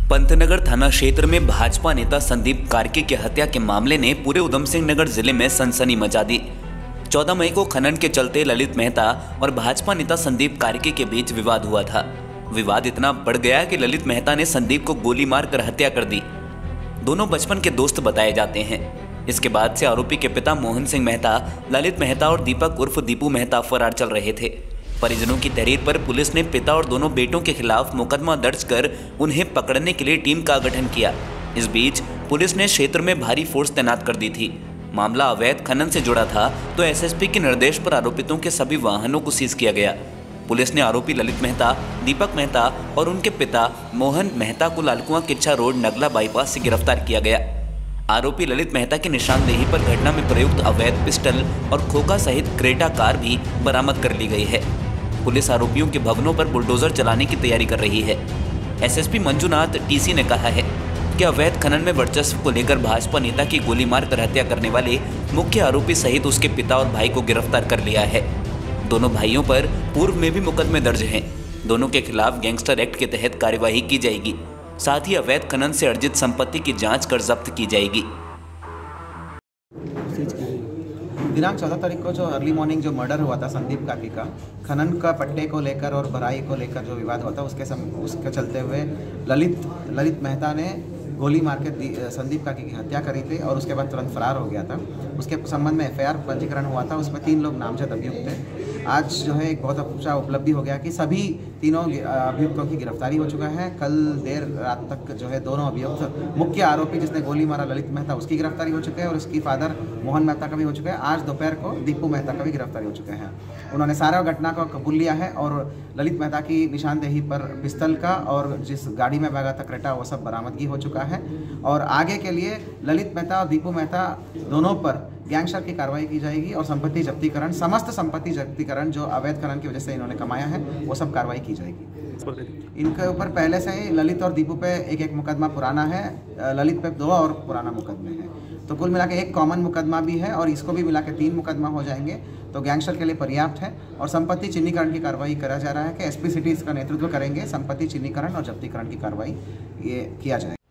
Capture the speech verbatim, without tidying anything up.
पंतनगर थाना क्षेत्र में भाजपा नेता संदीप कार्के की हत्या के मामले ने पूरे उधम सिंह नगर जिले में सनसनी मचा दी। चौदह मई को खनन के चलते ललित मेहता और भाजपा नेता संदीप कार्के के बीच विवाद हुआ था। विवाद इतना बढ़ गया कि ललित मेहता ने संदीप को गोली मारकर हत्या कर दी। दोनों बचपन के दोस्त बताए जाते हैं। इसके बाद से आरोपी के पिता मोहन सिंह मेहता, ललित मेहता और दीपक उर्फ दीपू मेहता फरार चल रहे थे। परिजनों की तहरीर पर पुलिस ने पिता और दोनों बेटों के खिलाफ मुकदमा दर्ज कर उन्हें पकड़ने के लिए टीम का गठन किया। इस बीच पुलिस ने क्षेत्र में भारी फोर्स तैनात कर दी थी। मामला अवैध खनन से जुड़ा था तो एसएसपी के निर्देश पर आरोपितों के सभी वाहनों को सीज किया गया। पुलिस ने आरोपी ललित मेहता, दीपक मेहता और उनके पिता मोहन मेहता को लालकुआं किच्छा रोड नगला बाईपास से गिरफ्तार किया गया। आरोपी ललित मेहता की निशानदेही पर घटना में प्रयुक्त अवैध पिस्टल और खोखा सहित क्रेटा कार भी बरामद कर ली गई है। पुलिस आरोपियों के भवनों पर बुलडोजर चलाने की तैयारी कर रही है। एसएसपी मंजुनाथ टीसी ने कहा है कि अवैध खनन में वर्चस्व को लेकर भाजपा नेता की गोली मारकर हत्या करने वाले मुख्य आरोपी सहित उसके पिता और भाई को गिरफ्तार कर लिया है। दोनों भाइयों पर पूर्व में भी मुकदमे दर्ज हैं। दोनों के खिलाफ गैंगस्टर एक्ट के तहत कार्यवाही की जाएगी। साथ ही अवैध खनन से अर्जित संपत्ति की जांच कर जब्त की जाएगी। दिनांक चौदह तारीख को जो अर्ली मॉर्निंग जो मर्डर हुआ था संदीप काकी का, खनन का पट्टे को लेकर और भराई को लेकर जो विवाद हुआ था उसके सम, उसके चलते हुए ललित ललित मेहता ने गोली मार के संदीप काकी की हत्या करी थी और उसके बाद तुरंत फरार हो गया था। उसके संबंध में एफआईआर पंजीकरण हुआ था। उसमें तीन लोग नामजद अभियुक्त थे। आज जो है एक बहुत अच्छा उपलब्धि हो गया कि सभी तीनों अभियुक्तों की गिरफ्तारी हो चुका है। कल देर रात तक जो है दोनों अभियुक्त, मुख्य आरोपी जिसने गोली मारा ललित मेहता, उसकी गिरफ्तारी हो चुकी है और उसकी फादर मोहन मेहता का भी हो चुका है। आज दोपहर को दीपू मेहता का भी गिरफ्तारी हो चुके हैं। उन्होंने सारा घटना को कबूल लिया है और ललित मेहता की निशानदेही पर पिस्तल का और जिस गाड़ी में भागा था क्रेटा, वो सब बरामदगी हो चुका है। और आगे के लिए ललित मेहता और दीपू मेहता दोनों पर गैंगस्टर की कार्रवाई की जाएगी और संपत्ति जब्तीकरण, समस्त संपत्ति जब्तीकरण जो अवैध खनन की वजह से इन्होंने कमाया है, वो सब कार्रवाई की जाएगी। इनके ऊपर पहले से ही ललित और दीपू पे एक एक मुकदमा पुराना है, ललित पे दो और पुराना मुकदमे हैं। तो कुल मिला के एक कॉमन मुकदमा भी है और इसको भी मिला के तीन मुकदमा हो जाएंगे। तो गैंगस्टर के लिए पर्याप्त है और संपत्ति चिन्हीकरण की कार्रवाई करा जा रहा है कि एसपी सिटी इसका नेतृत्व करेंगे। संपत्ति चिन्हीकरण और जब्तीकरण की कार्रवाई ये किया जाएगा।